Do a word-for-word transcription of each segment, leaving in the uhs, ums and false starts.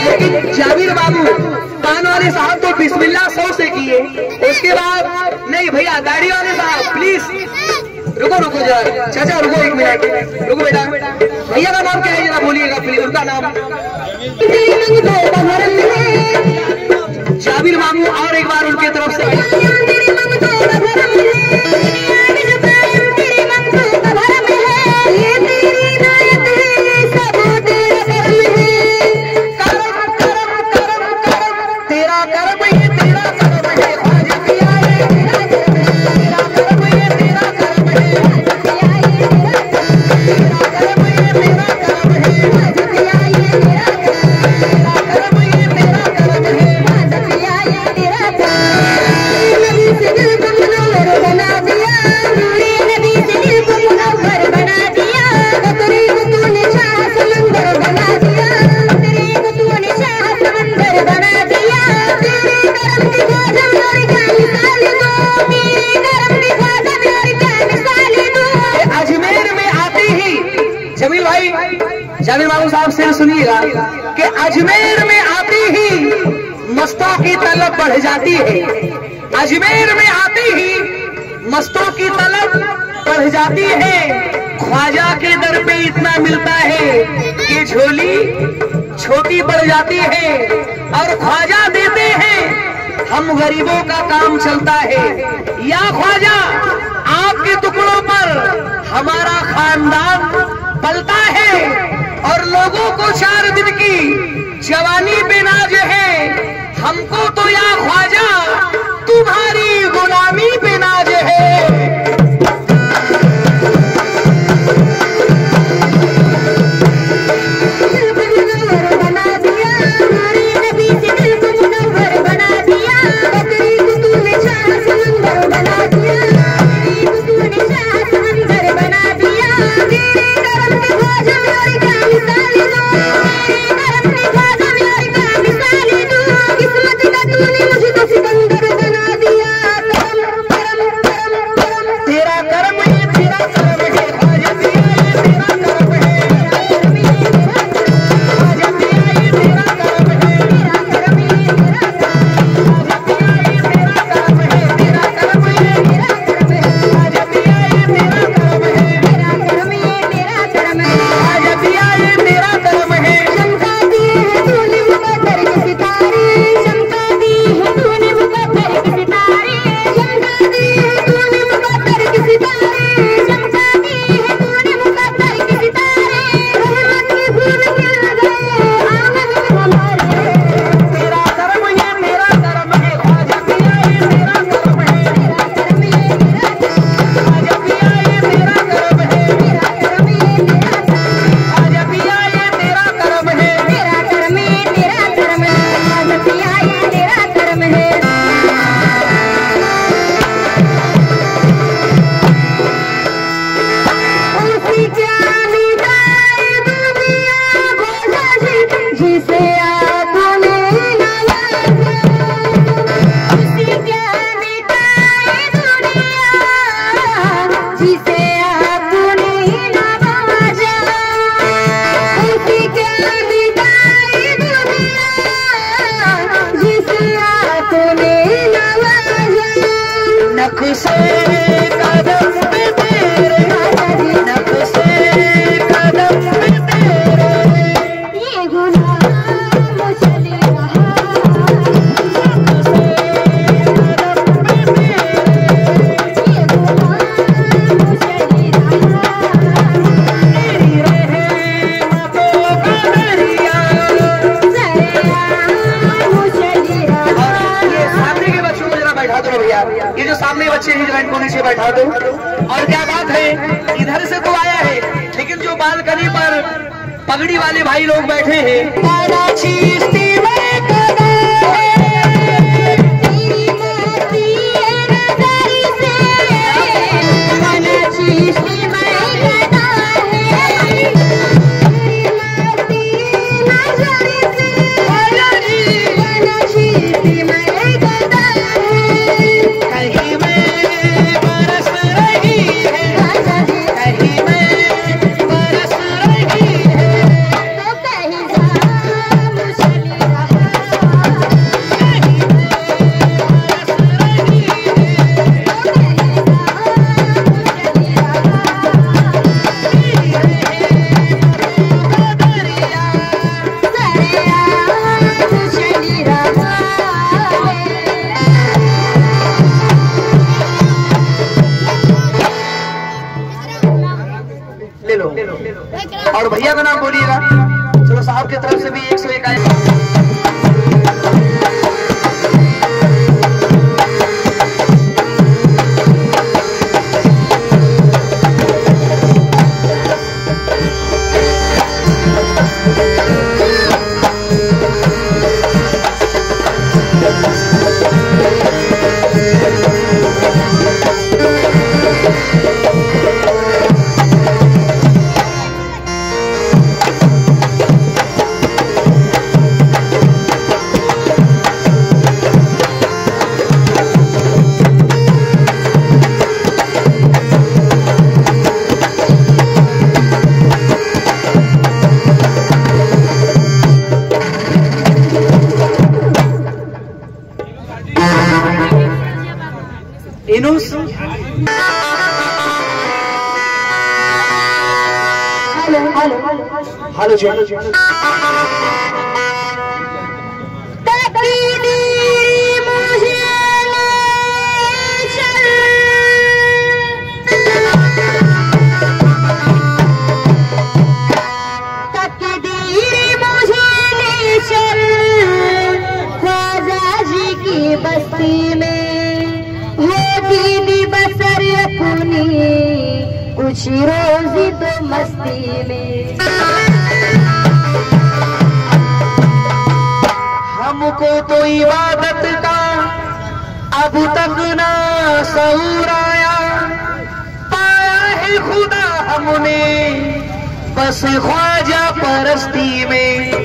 लेकिन जाबिर बाबू कान वाले साहब तो बिस्मिल्लाह सौ से किए, उसके बाद नहीं भैया दाढ़ी वाले साहब प्लीज रुको रुको जरा, चाचा रुको एक मिनट, रुको बेटा। भैया का नाम क्या है जरा बोलिएगा प्लीज, उनका नाम जाबिर बाबू। और एक बार उनके तरफ से जाबिर बाबू साहब से सुनिएगा कि अजमेर में आती ही मस्तों की तलब बढ़ जाती है, अजमेर में आती ही मस्तों की तलब बढ़ जाती है। ख्वाजा के दर पे इतना मिलता है कि झोली छोटी पड़ जाती है, और ख्वाजा देते हैं हम गरीबों का काम चलता है। या ख्वाजा आपके टुकड़ों पर हमारा खानदान पलता है, और लोगों को चार दिन की जवानी पे नाज है, हमको तो या ख्वाजा तुम्हारी गुलामी पे नाज है। ये जो सामने बच्चे हैं जरा इनको नीचे बैठा दो। और क्या बात है, इधर से तो आया है, लेकिन जो बालकनी पर पगड़ी वाले भाई लोग बैठे हैं का। इनुस हेलो हेलो हेलो जी बस्ती में होती भी बसर अपनी कुछ रोजी तो मस्ती में। हमको तो इबादत का अब तक ना शऊर आया, पाया है खुदा हमने बस ख्वाजा परस्ती में।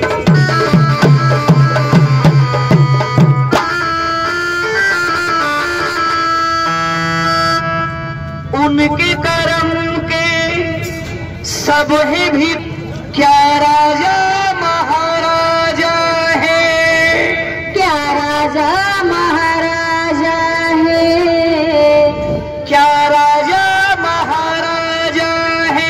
उनके करम के सब ही भी क्या राजा महाराजा है, क्या राजा महाराजा है, क्या राजा महाराजा है।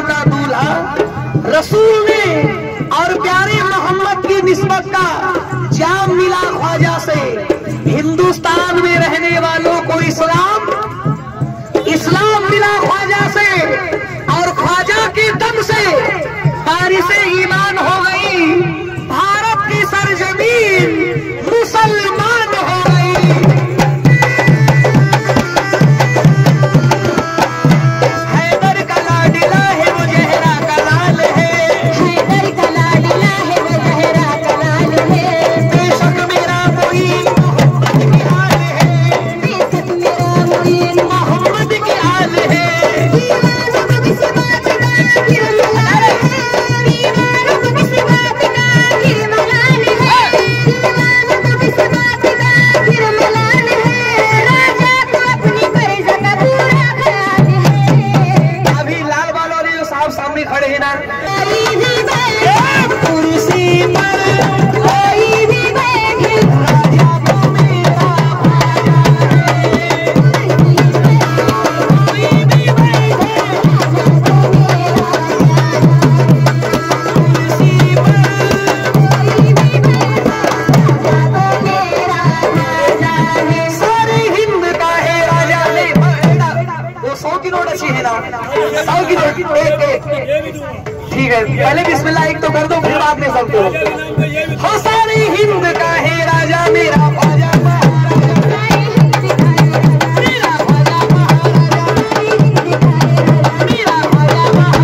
रसूल ने और प्यारे मोहम्मद की निस्बत का से हिंदुस्तान में रहने वालों को इस्लाम, इस्लाम मिला ख्वाजा से, और ख्वाजा के दम से बारिशे ईमान हो गई, भारत की सरजमीन मुसलमान हो गई। हैदर का लाडला है वो जहरा का लाल है, हैदर का लाडला है वो जहरा का लाल है, बेशक मेरा मुईन मोहम्मद की आल है, बेशक मेरा मुईन मोहम्मद की आल है। दीवानों को किस बात का फिर मलाल है, दीवानों को किस बात का फिर मलाल है, दीवानों को किस बात का फिर मलाल है, राजा को अपनी फर्ज का पूरा ख्याल है। अभी लाल बाल वाले जो साहब सामने खड़े हैं ना, कोई भी बैठे, कुर्सी पर कोई भी बैठे, राजा को मेरा ख्वाजा है, कोई भी बैठे कुर्सी पर, सारे हिंद का है राजा ने। वो सौ की नोट अच्छी है ना, सौ की नोट एक एक ठीक है, पहले बिस्मिल्लाह एक तो कर दो, फिर बाद में सब दो। हो सारे हिंद का है राजा मेरा ख्वाजा महाराजा, मेरा ख्वाजा महाराजा, मेरा ख्वाजा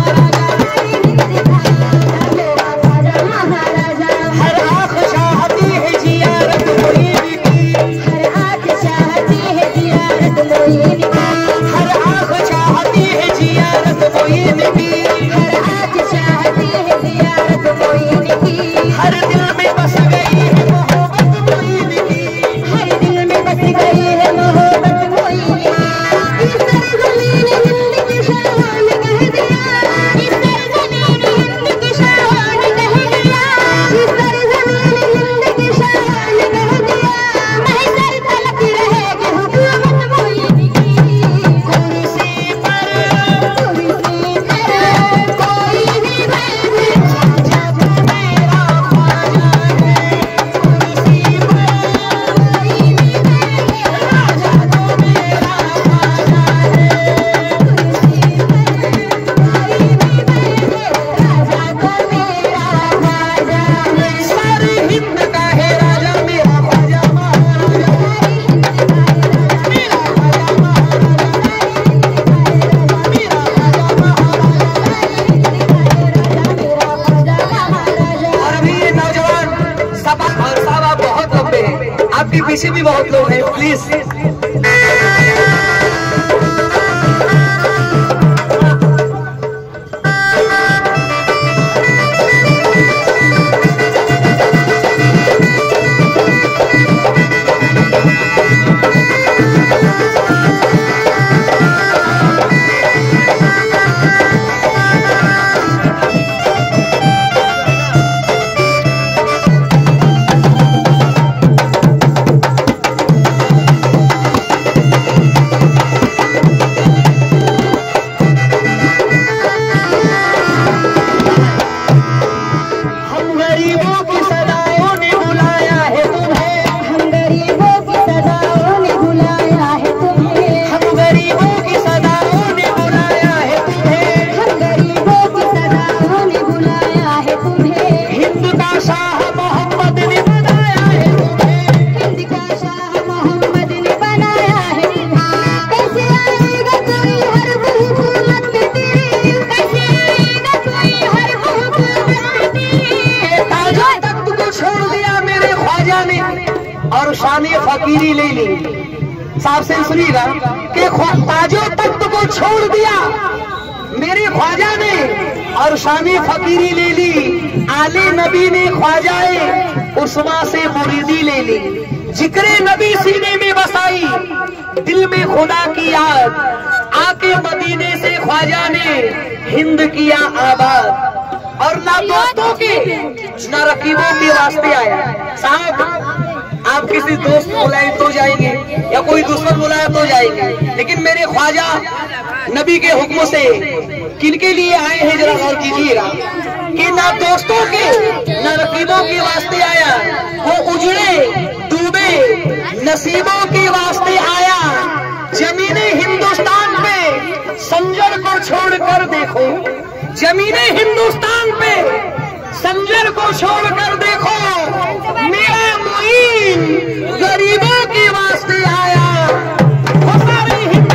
महाराजा। हर आँख चाहती है जियारत मुईन की, हर आँख चाहती है जियारत मोइन की, हर आँख चाहती है जियारत मुईन की, हर आँख चाहती है जियारत मोइन की, हर दिल में बस गई है मोहब्बत मुईन की, हर दिल में बस गई है मोहब्बत मोइन की। इस सरजमीन हिंद की शान कह दिया, इस सरजमीन हिंद की शान कह दिया, इस सरजमीन हिंद की शान कह दिया, महशर तलक रहेगी हुकूमत मोइन की। कुर्सी पर कुर्सी पर कोई भी बैठे, राजा को मेरा ख्वाजा है, कुर्सी पर कोई भी बैठे, राजा को मेरा ख्वाजा है। कुर्सी पर कोई भी बैठे, राजा को मेरा ख्वाजा है। सारे हिंद का है राजा मेरा ख्वाजा महाराजा, मेरा ख्वाजा महाराजा, मेरा ख्वाजा महाराजा। और अभी ये नौजवान सब और साहब आप बहुत लंबे हैं, आपके पीछे भी बहुत लोग हैं, प्लीज। हम गरीबों की सदाओं ने बुलाया है तुम्हें, हम गरीबों की सदाओं ने बुलाया है तुम्हें, हम गरीबों की सदाओं ने बुलाया है तुम्हें, हम गरीबों की सदाओं ने बुलाया है तुम्हें, हिंद का शाह मोहम्मद ने बनाया है तुम्हें, हिंद का शाह मोहम्मद ने बनाया है तुम्हें। कैसे आएगा कोई हर वो हुकूमत में तेरी, कैसे आएगा कोई हर वो हुकूमत में तेरी। ताजा तख्त को छोड़ दिया मेरे ख्वाजा ने और शान फकीरी ले ली। साहब से सुनिएगा कि ख्वा- ताजो तख्त को छोड़ दिया मेरे ख्वाजा ने और शान फकीरी ले ली। आले नबी ने ख्वाजाए उस्मा से मुरीदी ले ली। जिक्रे नबी सीने में बसाई, दिल में खुदा की याद, आके मदीने से ख्वाजा ने हिंद किया आबाद। और ना दोस्तों के ना रकीबों के वास्ते आया। साहब आप किसी दोस्त बुलाए तो जाएंगे या कोई दुश्मन बुलाया तो जाएंगे, लेकिन मेरे ख्वाजा नबी के हुक्म से किनके लिए आए हैं जरा गौर कीजिएगा कि ना दोस्तों के ना रकीबों के वास्ते आया। वो उजड़े डूबे देखो, जमीने हिंदुस्तान पे संजर को छोड़कर देखो, मेरा मुईन गरीबों के वास्ते आया। वो सारी हिंद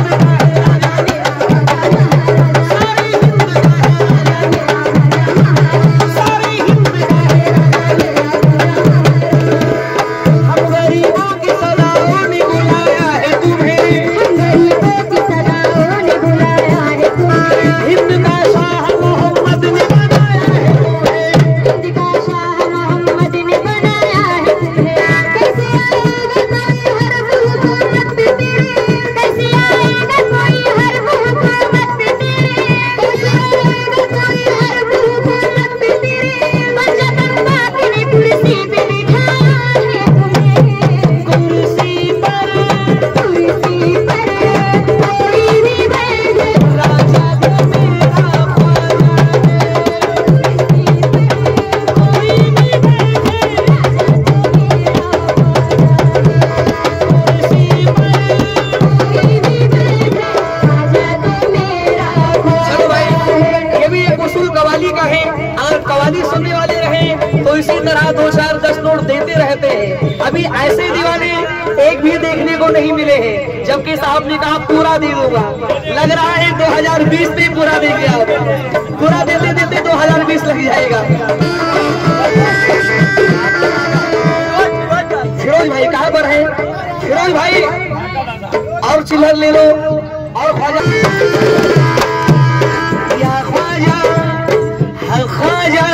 अभी ऐसे दीवाने एक भी देखने को नहीं मिले हैं, जबकि साहब ने कहा पूरा दे दूंगा। लग रहा है दो हज़ार बीस में पूरा दे गया, पूरा देते देते दो हज़ार बीस लग जाएगा। फिरोज भाई कहाँ पर है? फिरोज भाई और चिल्लर ले लो और ख्वाजा या ख्वाजा हर ख्वाजा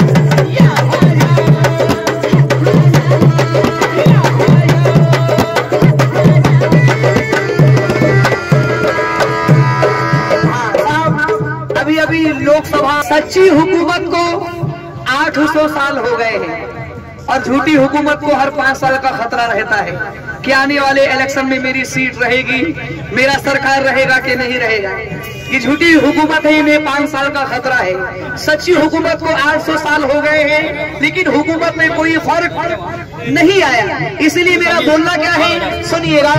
अभी लोकसभा सच्ची हुकूमत को आठ सौ साल हो गए हैं और झूठी हुकूमत को हर पांच साल का खतरा रहता है कि आने वाले इलेक्शन में मेरी सीट रहेगी, मेरा सरकार रहेगा कि नहीं रहेगा। ये झूठी हुकूमत है, इन्हें पांच साल का खतरा है। सच्ची हुकूमत को आठ सौ साल हो गए हैं लेकिन हुकूमत में कोई फर्क नहीं आया। इसलिए मेरा बोलना क्या है, सुनिएगा।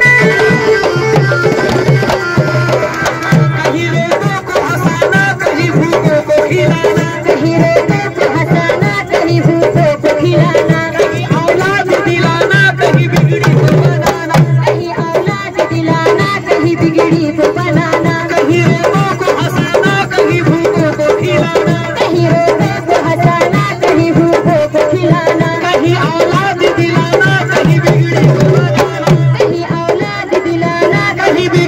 कहीं भूखों को खिलाना, कहीं रोगों को हंसाना, कहीं भूखों को खिलाना, कहीं औलाद दिलाना, कहीं बिगड़ी को बनाना, कहीं औलाद दिलाना, कहीं बिगड़ी को बनाना, कहीं रोगों को हंसाना, कहीं भूखों को खिलाना, कहीं रोगों को हंसाना, कहीं भूखों को खिलाना, कहीं औलाद दिलाना, कहीं बिगड़ी को बनाना, कहीं औलाद दिलाना, कहीं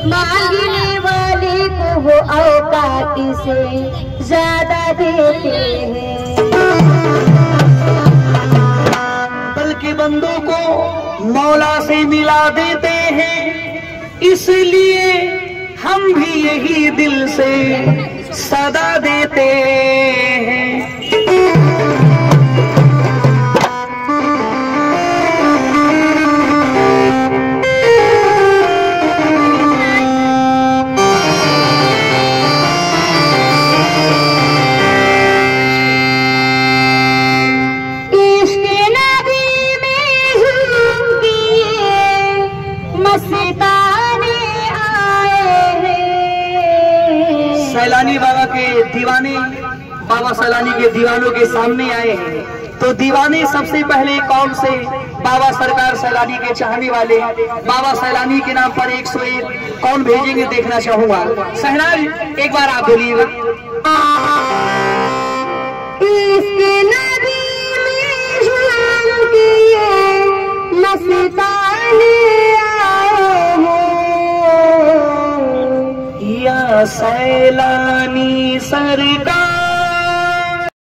मांगने वाले को वो औकात से ज्यादा देते हैं। बल्कि बंदों को मौला से मिला देते हैं, इसलिए हम भी यही दिल से सदा देते हैं। सैलानी बाबा के दीवाने बाबा सैलानी के दीवानों के सामने आए हैं, तो दीवाने सबसे पहले कौन से बाबा सरकार सैलानी के चाहने वाले बाबा सैलानी के नाम पर एक सौ एक कौन भेजेंगे देखना चाहूंगा। शहनाज एक बार आप बोलिएगा। इसके